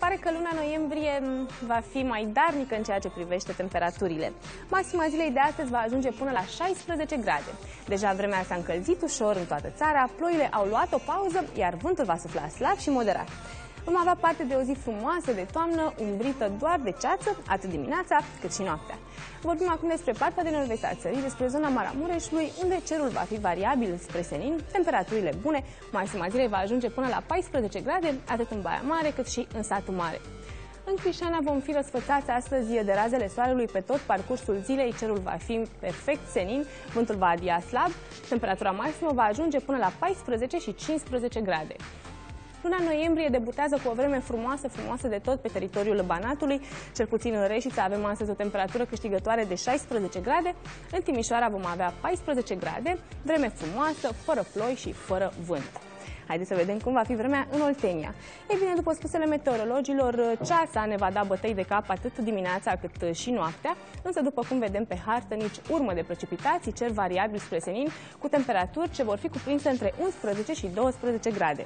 pare că luna noiembrie va fi mai darnică în ceea ce privește temperaturile. Maxima zilei de astăzi va ajunge până la 16 grade. Deja vremea s-a încălzit ușor în toată țara, ploile au luat o pauză, iar vântul va sufla slab și moderat. Vom avea parte de o zi frumoasă de toamnă, umbrită doar de ceață, atât dimineața cât și noaptea. Vorbim acum despre partea de nord-vest a țării, despre zona Maramureșului, unde cerul va fi variabil spre senin, temperaturile bune, maxima zilei va ajunge până la 14 grade, atât în Baia Mare cât și în Satul Mare. În Crișana vom fi răsfățați astăzi de razele soarelui pe tot parcursul zilei, cerul va fi perfect senin, vântul va adia slab, temperatura maximă va ajunge până la 14 și 15 grade. Luna noiembrie debutează cu o vreme frumoasă de tot pe teritoriul Banatului. Cel puțin în Reșița avem astăzi o temperatură câștigătoare de 16 grade. În Timișoara vom avea 14 grade, vreme frumoasă, fără ploi și fără vânt. Haideți să vedem cum va fi vremea în Oltenia. Ei bine, după spusele meteorologilor, ceața ne va da bătăi de cap atât dimineața cât și noaptea, însă după cum vedem pe hartă, nici urmă de precipitații, cer variabil spre senin, cu temperaturi ce vor fi cuprinse între 11 și 12 grade.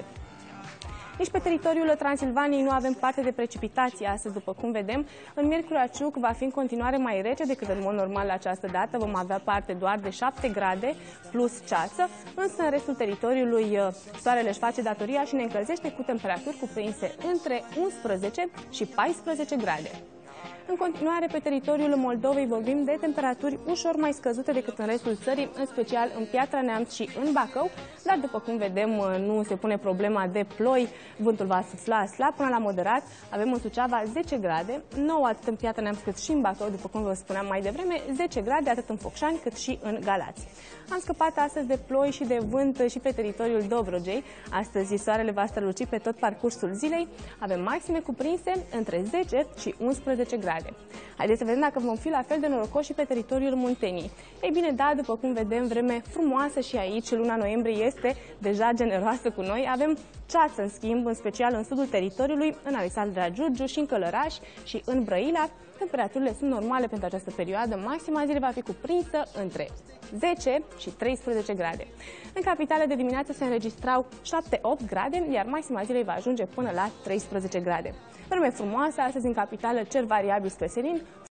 Nici pe teritoriul Transilvaniei nu avem parte de precipitații astăzi, după cum vedem. În Miercurea Ciuc va fi în continuare mai rece decât în mod normal la această dată. Vom avea parte doar de 7 grade plus ceață, însă în restul teritoriului soarele își face datoria și ne încălzește cu temperaturi cuprinse între 11 și 14 grade. În continuare, pe teritoriul Moldovei vorbim de temperaturi ușor mai scăzute decât în restul țării, în special în Piatra Neamț și în Bacău, dar după cum vedem nu se pune problema de ploi, vântul va sufla slab până la moderat, avem în Suceava 10 grade, 9 atât în Piatra Neamț cât și în Bacău, după cum vă spuneam mai devreme, 10 grade atât în Focșani cât și în Galați. Am scăpat astăzi de ploi și de vânt și pe teritoriul Dobrogei. Astăzi soarele va străluci pe tot parcursul zilei, avem maxime cuprinse între 10 și 11 grade. Haideți să vedem dacă vom fi la fel de norocoși și pe teritoriul Munteniei. Ei bine, da, după cum vedem, vreme frumoasă și aici, luna noiembrie este deja generoasă cu noi. Avem ceață, în schimb, în special în sudul teritoriului, în Alexandria Giurgiu și în Călăraș și în Brăila. Temperaturile sunt normale pentru această perioadă. Maxima zilei va fi cuprinsă între 10 și 13 grade. În capitală de dimineață se înregistrau 7-8 grade, iar maxima zilei va ajunge până la 13 grade. Vreme frumoasă, astăzi în capitală cer variabil spre senin,